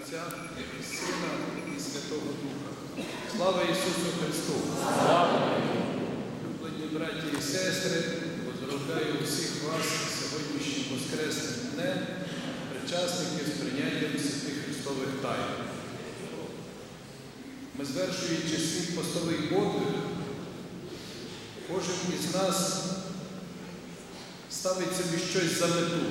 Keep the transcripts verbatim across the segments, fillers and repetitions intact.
Отця і Сина і Святого Духа. Слава Ісусу Христу! Слава! Люблені браті і сестри, поздравляю всіх вас сьогоднішнім Воскресним днем, причасників з прийняттям святих Христових тайн. Ми, звершуючи свій постовий подвиг, кожен із нас ставить собі щось за мету.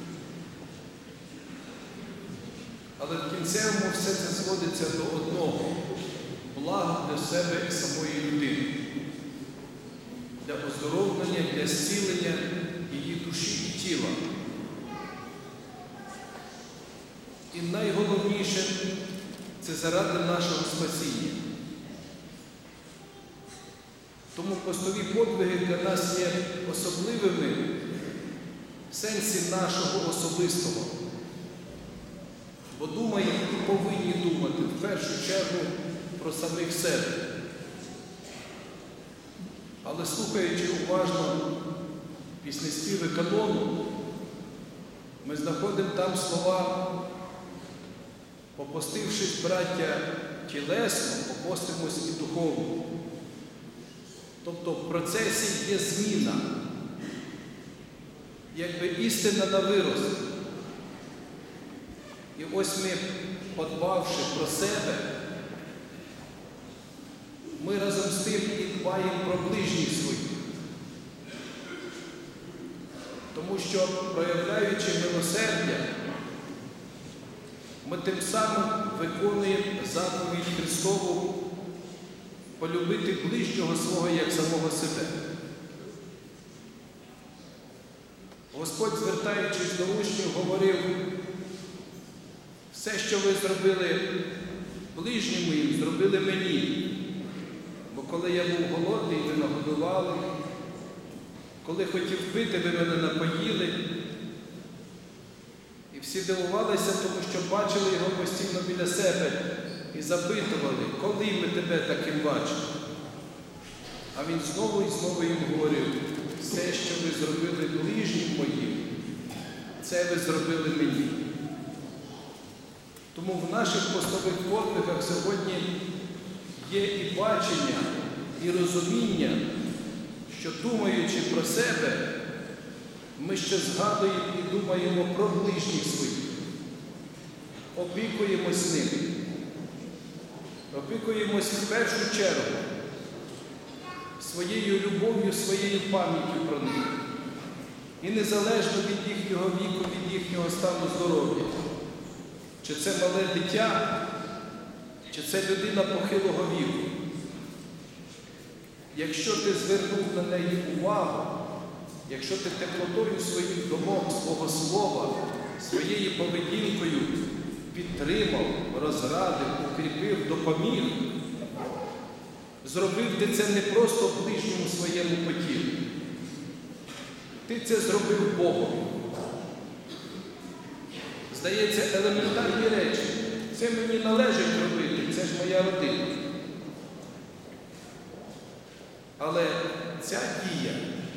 Але в кінцевому все це зводиться до одного – блага для себе і самої людини, для оздоровлення, для зцілення її душі і тіла. І найголовніше – це заради нашого спасіння. Тому постові подвиги для нас є особливими в сенсі нашого особистого. Бо думаємо і повинні думати в першу чергу про самих себе. Але слухаючи уважно піснеспіви канону, ми знаходимо там слова: «Попостившись, браття, тілесно, попостимось і духовно». Тобто в процесі є зміна, якби істина на вирост. І ось ми, подбавши про себе, ми разом з тим і дбаємо про ближніх своїх. Тому що, проявляючи милосердя, ми тим самим виконуємо заповідь Христову полюбити ближнього свого, як самого себе. Господь, звертаючись до учнів, говорив: «Все, що ви зробили ближньому їм, зробили мені. Бо коли я був голодний, ви нагодували, коли хотів пити, ви мене напоїли». І всі дивувалися, тому що бачили його постійно біля себе і запитували: «Коли ми тебе таким бачили?» А він знову і знову їм говорив: «Все, що ви зробили ближнім моїм, це ви зробили мені». Тому в наших постових подвигах сьогодні є і бачення, і розуміння, що, думаючи про себе, ми ще згадуємо і думаємо про ближніх своїх, опікуємось ними, опікуємось в першу чергу своєю любов'ю, своєю пам'яттю про них. І незалежно від їхнього віку, від їхнього стану здоров'я. Чи це мале дитя, чи це людина похилого віку. Якщо ти звернув на неї увагу, якщо ти теплотою своїх думок, свого слова, своєю поведінкою підтримав, розрадив, укріпив, допоміг, зробив ти це не просто в ближньому своєму потілі. Ти це зробив Богом. Здається, елементарні речі. Це мені належить робити, це ж моя родина. Але ця дія,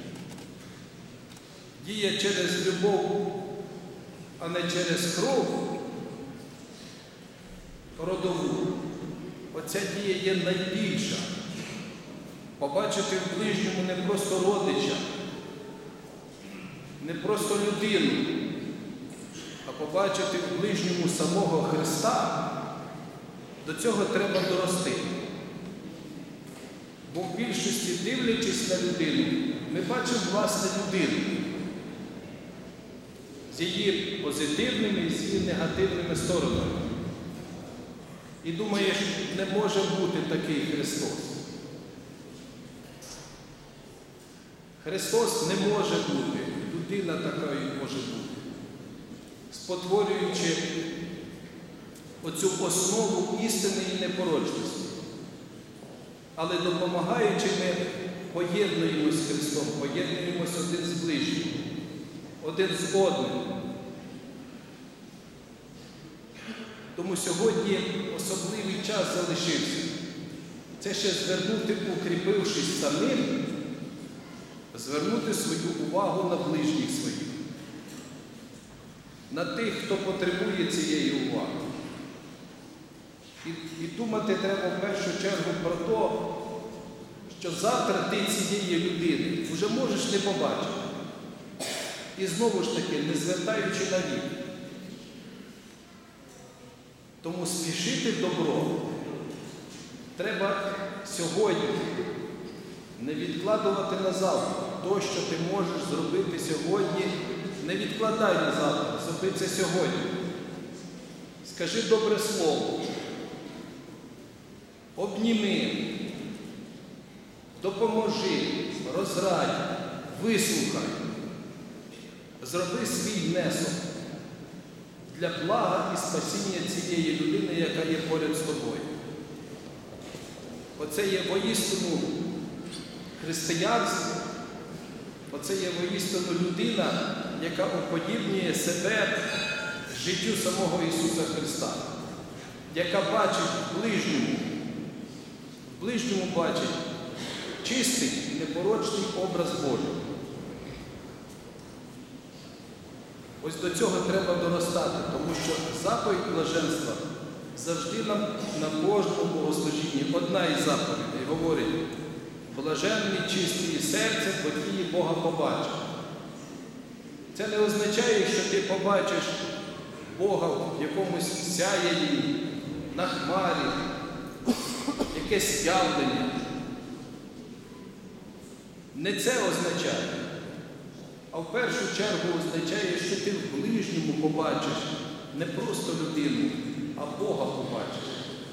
дія через любов, а не через кров родову, оця дія є найбільша. Побачити в ближньому не просто родича, не просто людину, а побачити в ближньому самого Христа, до цього треба дорости. Бо в більшості, дивлячись на людину, ми бачимо власне людину з її позитивними і з її негативними сторонами. І думаєш, не може бути такий Христос. Христос не може бути, людина такою може бути, спотворюючи оцю основу істини і непорочності. Але допомагаючи, ми поєднуємось з Христом, поєднуємось один з ближнім, один з одним. Тому сьогодні особливий час залишився. Це ще звернути, укріпившись самим, звернути свою увагу на ближніх своїх. на тих, хто потребує цієї уваги. І, і думати треба в першу чергу про те, що завтра ти цієї людини вже можеш не побачити. І знову ж таки, не звертаючи на вік. Тому спішити в добро треба сьогодні. Не відкладувати на завтра. То, що ти можеш зробити сьогодні, не відкладай на завтра, зроби це сьогодні. Скажи добре слово. Обніми, допоможи, розрадь, вислухай. Зроби свій внесок для блага і спасіння цієї людини, яка є поряд з тобою. Оце є воістину християнство, оце є воістину людина, яка уподібнює себе життю самого Ісуса Христа, яка бачить в ближньому, в ближньому бачить чистий і непорочний образ Божий. Ось до цього треба доростати, тому що заповідь блаженства завжди нам на кожному богослужінні, одна із заповідей говорить: блаженні чисті серцем, бо ті Бога побачать. Це не означає, що ти побачиш Бога в якомусь сяєві, на хмарі, якесь явлення. Не це означає. А в першу чергу означає, що ти в ближньому побачиш не просто людину, а Бога побачиш.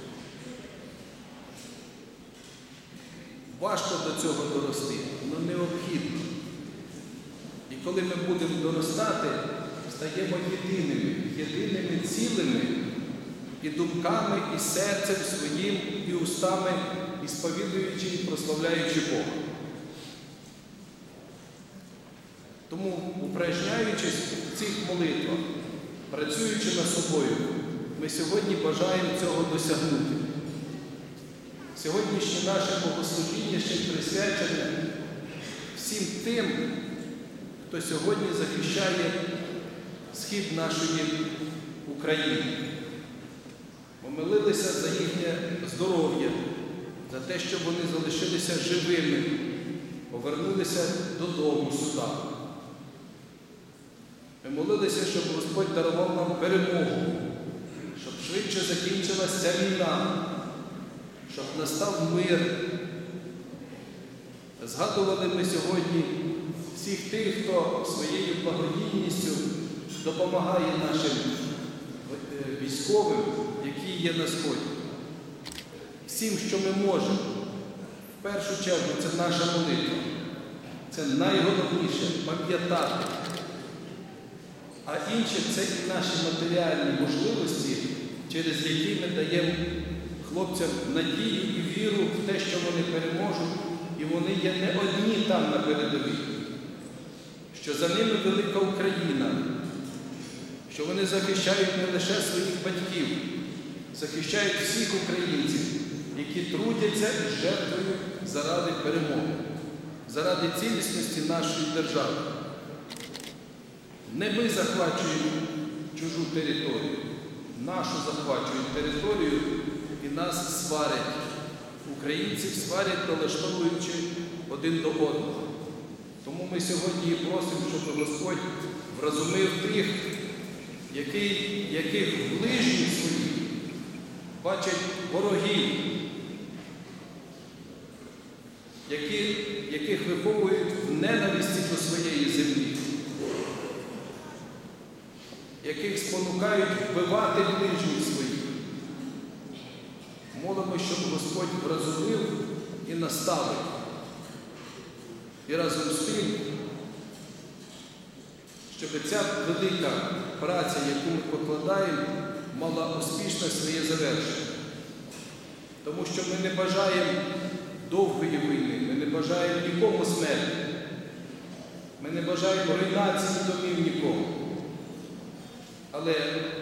Важко до цього дорости, але необхідно. І коли ми будемо доростати, стаємо єдиними, єдиними цілими і думками, і серцем своїм, і устами, і сповідуючи, і прославляючи Бога. Тому, упражняючись в цих молитвах, працюючи над собою, ми сьогодні бажаємо цього досягнути. Сьогоднішнє наше богослужіння ще присвячене всім тим, хто сьогодні захищає схід нашої України. Ми молилися за їхнє здоров'я, за те, щоб вони залишилися живими, повернулися додому сюди. Ми молилися, щоб Господь дарував нам перемогу, щоб швидше закінчилася ця війна, щоб настав мир. Згадували ми сьогодні всіх тих, хто своєю благодійністю допомагає нашим військовим, які є на Сході. Всім, що ми можемо. В першу чергу це наша молитва. Це найголовніше – пам'ятати. А інше – це і наші матеріальні можливості, через які ми даємо хлопцям надію і віру в те, що вони переможуть, і вони є не одні там на передовій, що за ними велика Україна, що вони захищають не лише своїх батьків, захищають всіх українців, які трудяться і жертвують заради перемоги, заради цілісності нашої держави. Не ми захвачуємо чужу територію, нашу захвачують територію і нас сварять. Українців сварять, налаштовуючи один до одного. Тому ми сьогодні і просимо, щоб Господь вразумив тих, який, яких ближніх своїх бачать ворогів, які, яких виховують в ненависті до своєї землі, яких спонукають вбивати ближніх своїх. Молимо, щоб Господь вразумив і наставив. І разом з тим, щоб ця велика праця, яку ми покладаємо, мала успішне своє завершення. Тому що ми не бажаємо довгої війни, ми не бажаємо нікому смерті, ми не бажаємо руйнації домів нікому. Але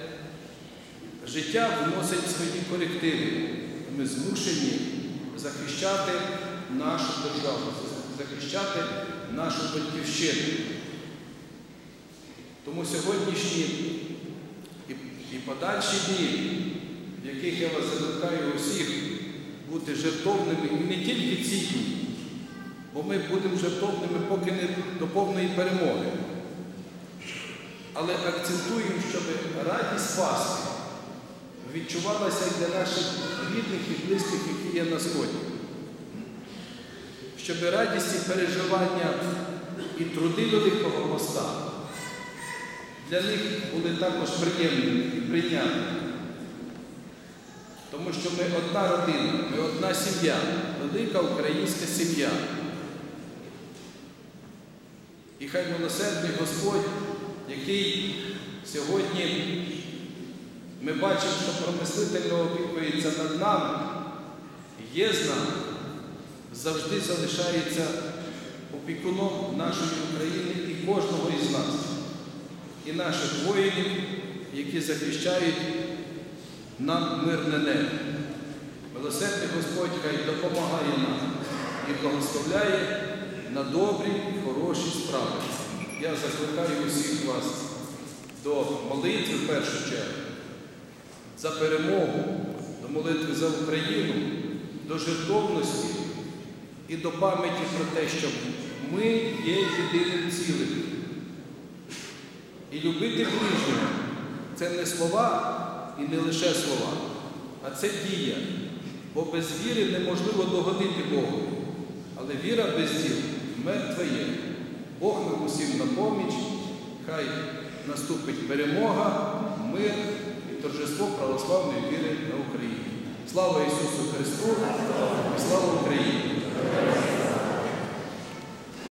життя вносить свої корективи. Ми змушені захищати нашу державу, захищати нашу батьківщину. Тому сьогоднішні і, і подальші дні, в в яких я вас закликаю усіх бути жертовними, і не тільки ці дні, бо ми будемо жертовними поки не до повної перемоги. Але акцентуємо, щоб радість Пасхи відчувалася і для наших рідних і близьких, які є на Сході. Щоб радість і переживання і труди Великого Поста для них були також приємними і прийнятними. Тому що ми одна родина, ми одна сім'я, велика українська сім'я. І хай милосердний Господь, який сьогодні ми бачимо, що промислительно опікується над нами, є з нами, завжди залишається опікуном нашої України і кожного із нас, і наших воїнів, які захищають нам мирне небо. Милосердний Господь хай допомагає нам і благословляє на добрі і хороші справи. Я закликаю усіх вас до молитви в першу чергу, за перемогу, до молитви за Україну, до жертовності і до пам'яті про те, що ми є єдиним цілим. І любити ближнього – це не слова і не лише слова, а це дія. Бо без віри неможливо догодити Богу. Але віра без діл мертва є. Бог нам усім на поміч, хай наступить перемога, мир і торжество православної віри на Україні. Слава Ісусу Христу! Слава Україні!